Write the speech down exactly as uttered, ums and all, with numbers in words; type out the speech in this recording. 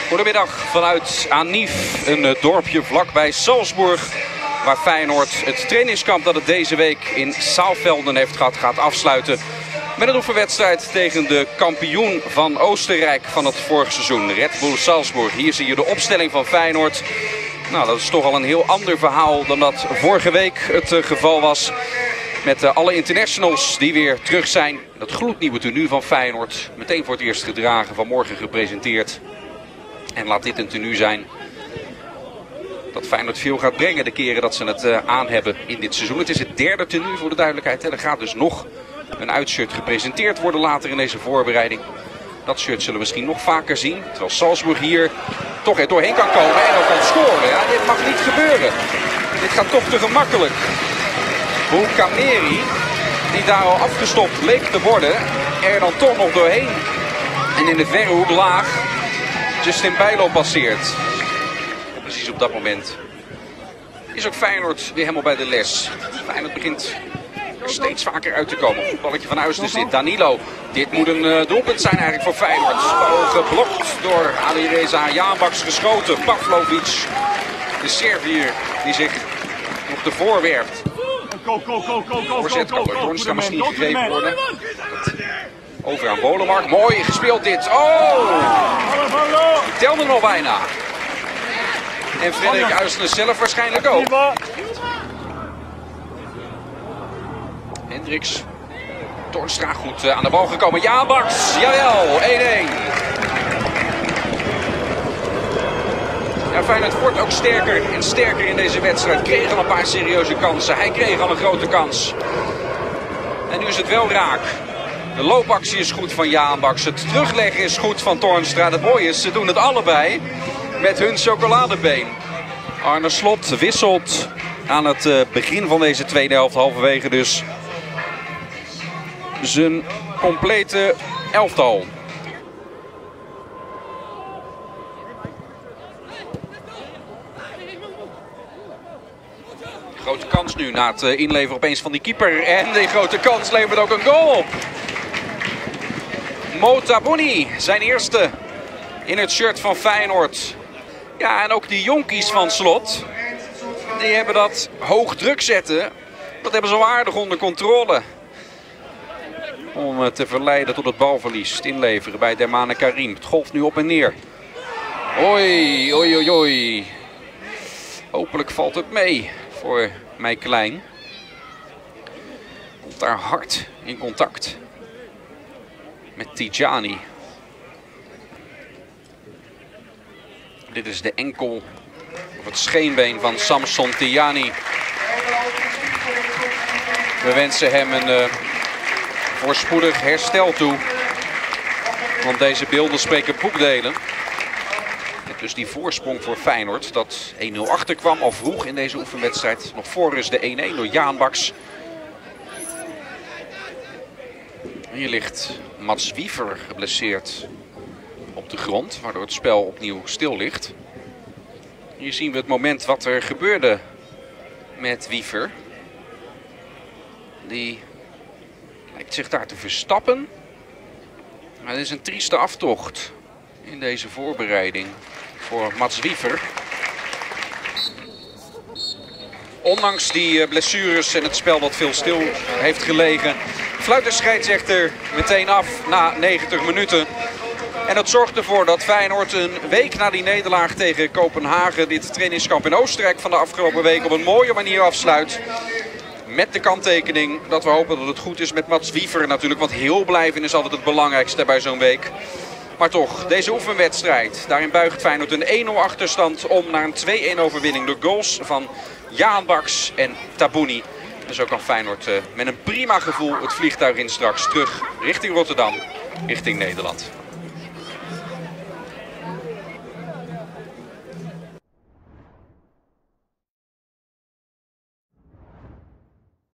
Goedemiddag vanuit Anief, een dorpje vlakbij Salzburg. Waar Feyenoord het trainingskamp dat het deze week in Saalfelden heeft gehad, gaat afsluiten. Met een oefenwedstrijd tegen de kampioen van Oostenrijk van het vorige seizoen, Red Bull Salzburg. Hier zie je de opstelling van Feyenoord. Nou, dat is toch al een heel ander verhaal dan dat vorige week het uh, geval was. Met uh, alle internationals die weer terug zijn. Dat gloednieuwe tenue van Feyenoord. Meteen voor het eerst gedragen, vanmorgen gepresenteerd. En laat dit een tenue zijn dat Feyenoord veel gaat brengen de keren dat ze het uh, aan hebben in dit seizoen. Het is het derde tenue voor de duidelijkheid. Hè. Er gaat dus nog een uitshirt gepresenteerd worden later in deze voorbereiding. Dat shirt zullen we misschien nog vaker zien. Terwijl Salzburg hier toch er doorheen kan komen en ook kan scoren. Ja, dit mag niet gebeuren. Dit gaat toch te gemakkelijk. Boulkameri, die daar al afgestopt leek te worden, er dan toch nog doorheen. En in de verre hoek laag Justin Bijlo passeert. En precies op dat moment is ook Feyenoord weer helemaal bij de les. Feyenoord begint er steeds vaker uit te komen. Goed balletje van Huis, dus dit Danilo. Dit moet een uh, doelpunt zijn eigenlijk voor Feyenoord. Bal geblokt door Alireza Jaanbaks, geschoten. Pavlovic, de Serviër, die zich nog te voorwerpt. Voorzet kan door Toornstra misschien niet gegeven worden. Over aan Wolemark. Mooi gespeeld dit. Oh! Die telde nog bijna. En Frederik Uisnes zelf waarschijnlijk ook. Hendricks. Toornstra goed uh, aan de bal gekomen. Jaanbaks. Jawel. één-één. Ja, Feyenoord wordt ook sterker en sterker in deze wedstrijd. Kreeg al een paar serieuze kansen. Hij kreeg al een grote kans. En nu is het wel raak. De loopactie is goed van Jaanbaks. Het terugleggen is goed van Toornstra. Het mooie is, ze doen het allebei met hun chocoladebeen. Arne Slot wisselt aan het uh, begin van deze tweede helft. Halverwege dus zijn complete elftal. Grote kans nu na het uh, inleveren opeens van die keeper. En die grote kans levert ook een goal op. Mo Tabouni, zijn eerste in het shirt van Feyenoord. Ja, en ook die jonkies van Slot, die hebben dat hoog druk zetten. Dat hebben ze wel aardig onder controle. Om uh, te verleiden tot het balverlies. Het inleveren bij Dermane Karim. Het golft nu op en neer. Oei, oei, oei, oei. Hopelijk valt het mee voor mij Klein. Komt daar hard in contact met Tidjani. Dit is de enkel of het scheenbeen van Samson Tidjani. We wensen hem een uh, voorspoedig herstel toe. Want deze beelden spreken boekdelen. Dus die voorsprong voor Feyenoord dat één-nul achterkwam al vroeg in deze oefenwedstrijd. Nog voor rust de één-één door Jaanbaks. Hier ligt Mats Wiever geblesseerd op de grond, waardoor het spel opnieuw stil ligt. Hier zien we het moment wat er gebeurde met Wiever. Die lijkt zich daar te verstappen. Maar het is een trieste aftocht in deze voorbereiding voor Mats Wiever. Ondanks die blessures en het spel dat veel stil heeft gelegen, fluit de scheidsrechter meteen af na negentig minuten. En dat zorgt ervoor dat Feyenoord een week na die nederlaag tegen Kopenhagen dit trainingskamp in Oostenrijk van de afgelopen week op een mooie manier afsluit. Met de kanttekening dat we hopen dat het goed is met Mats Wiever natuurlijk. Want heel blijven is altijd het belangrijkste bij zo'n week. Maar toch, deze oefenwedstrijd. Daarin buigt Feyenoord een één-nul achterstand om naar een twee-één overwinning. De goals van Jaanbaks en Tabouni. En zo kan Feyenoord uh, met een prima gevoel het vliegtuig in straks terug richting Rotterdam, richting Nederland.